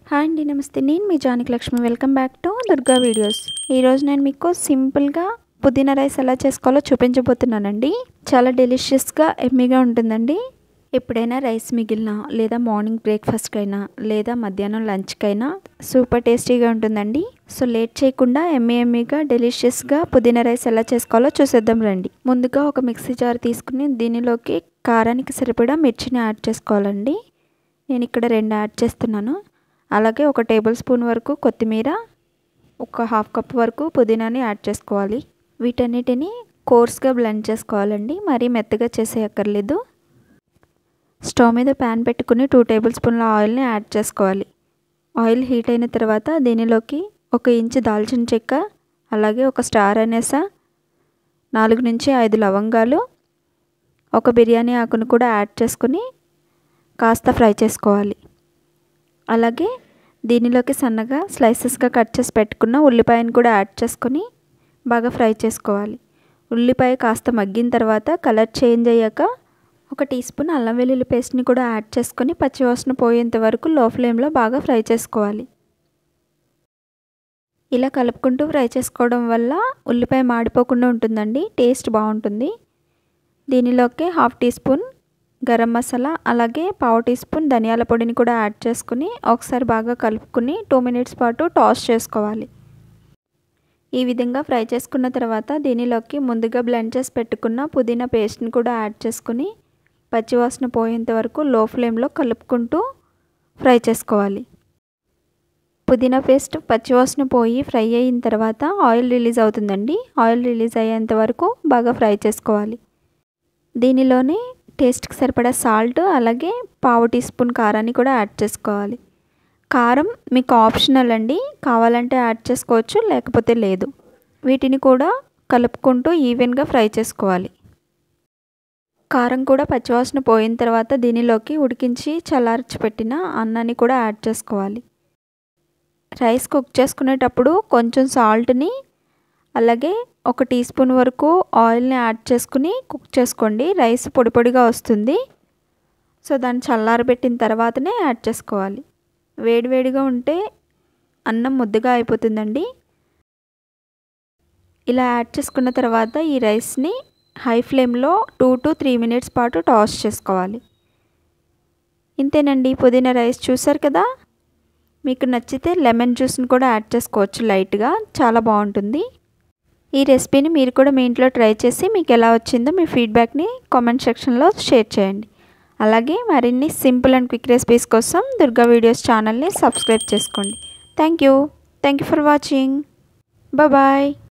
Hi అండి, నమస్తే. నేను మీ Janaki Lakshmi. Welcome back to Durga videos. ఈరోజు నేను మీకు సింపుల్గా పుదీనా రైస్ ఎలా చేసుకోవాలో చూపించబోతున్నానండి. చాలా డెలిషియస్గా ఎమ్మీగా ఉంటుందండి. ఎప్పుడైనా రైస్ మిగిలినా లేదా మార్నింగ్ బ్రేక్ఫాస్ట్కైనా లేదా మధ్యాహ్నం లంచ్కైనా సూపర్ టేస్టీగా ఉంటుందండి. సో లేట్ చేయకుండా ఎమ్మీగా డెలిషియస్గా పుదీనా రైస్ ఎలా చేసుకోవాలో చూసేద్దాం రండి. ముందుగా ఒక మిక్సీ జార్ తీసుకుని దీనిలోకి కారానికి సరిపడా మిర్చిని యాడ్ చేసుకోవాలండి. నేను ఇక్కడ 2 యాడ్ చేస్తున్నాను. అలాగే 1 టేబుల్ స్పూన్ వరకు కొత్తిమీర, ఒక హాఫ్ కప్ వరకు పుదీనాని యాడ్ చేసుకోవాలి. వీటన్నిటిని కోర్స్గా బ్లెండ్ చేసుకోవాలండి. మరీ మెత్తగా చేసేయక్కర్లేదు. స్టవ్ మీద ప్యాన్ పెట్టుకుని 2 టేబుల్ స్పూన్ల ఆయిల్ని యాడ్ చేసుకోవాలి. ఆయిల్ హీట్ అయిన తర్వాత దీనిలోకి 1 ఇంచు దాల్చిన చెక్క, అలాగే 1 స్టార్ అనేస, 4 నుంచి 5 లవంగాలు, 1 బిర్యానీ ఆకును కూడా యాడ్ చేసుకుని కాస్త ఫ్రై చేసుకోవాలి. అలాగే దీనిలోకి సన్నగా స్లైసెస్గా కట్ చేసి పెట్టుకున్న ఉల్లిపాయను కూడా యాడ్ చేసుకొని బాగా ఫ్రై చేసుకోవాలి. ఉల్లిపాయ కాస్త మగ్గిన తర్వాత కలర్ చేంజ్ అయ్యాక 1 టీ స్పూన్ అల్లం వెల్లుల్లి పేస్ట్ని కూడా యాడ్ చేసుకొని పచ్చివాసన పోయేంత వరకు లో ఫ్లేమ్లో బాగా ఫ్రై చేసుకోవాలి. ఇలా కలుపుకుంటూ ఫ్రై చేసుకోవడం వల్ల ఉల్లిపాయ మాడిపోకుండా ఉంటుందండి. టేస్ట్ బాగుంటుంది. దీనిలోకి half tea spoon garam masala, అలాగే పావు టీ స్పూన్ ధనియాల పొడిని కూడా యాడ్ చేసుకుని ఒకసారి బాగా కలుపుకుని 2 మినిట్స్ పాటు టాస్ చేసుకోవాలి. ఈ విధంగా ఫ్రై చేసుకున్న తర్వాత దీనిలోకి ముందుగా బ్లెండ్ చేసి పెట్టుకున్న పుదీనా పేస్ట్ని కూడా యాడ్ చేసుకుని పచ్చివాసన పోయేంత వరకు లో ఫ్లేమ్లో కలుపుకుంటూ ఫ్రై చేసుకోవాలి. పుదీనా పేస్ట్ పచ్చివాసన పోయి ఫ్రై అయిన తర్వాత ఆయిల్ రిలీజ్ అవుతుందండి. ఆయిల్ రిలీజ్ అయ్యేంత వరకు బాగా ఫ్రై చేసుకోవాలి. దీనిలోనే టేస్ట్కి సరిపడా సాల్ట్, అలాగే పావు టీ స్పూన్ కారాన్ని కూడా యాడ్ చేసుకోవాలి. కారం మీకు ఆప్షనల్ అండి. కావాలంటే యాడ్ చేసుకోవచ్చు, లేకపోతే లేదు. వీటిని కూడా కలుపుకుంటూ ఈవెన్గా ఫ్రై చేసుకోవాలి. కారం కూడా పచ్చివాసన పోయిన తర్వాత దీనిలోకి ఉడికించి చల్లార్చి పెట్టిన అన్నాన్ని కూడా యాడ్ చేసుకోవాలి. రైస్ కుక్ చేసుకునేటప్పుడు కొంచెం సాల్ట్ని, అలాగే 1 టీ స్పూన్ వరకు ఆయిల్ని యాడ్ చేసుకుని కుక్ చేసుకోండి. రైస్ పొడి పొడిగా వస్తుంది. సో దాన్ని చల్లారబెట్టిన తర్వాతనే యాడ్ చేసుకోవాలి. వేడివేడిగా ఉంటే అన్నం ముద్దగా అయిపోతుందండి. ఇలా యాడ్ చేసుకున్న తర్వాత ఈ రైస్ని హై ఫ్లేమ్లో 2 to 3 మినిట్స్ పాటు టాస్ చేసుకోవాలి. ఇంతేనండి, పుదీనా రైస్. చూసారు కదా. మీకు నచ్చితే లెమన్ జ్యూస్ని కూడా యాడ్ చేసుకోవచ్చు లైట్గా. చాలా బాగుంటుంది. ఈ రెసిపీని మీరు కూడా మీ ఇంట్లో ట్రై చేసి మీకు ఎలా వచ్చిందో మీ ఫీడ్బ్యాక్ని కామెంట్ సెక్షన్లో షేర్ చేయండి. అలాగే మరిన్ని సింపుల్ అండ్ క్విక్ రెసిపీస్ కోసం దుర్గా వీడియోస్ ఛానల్ని సబ్స్క్రైబ్ చేసుకోండి. Thank you for watching. Bye.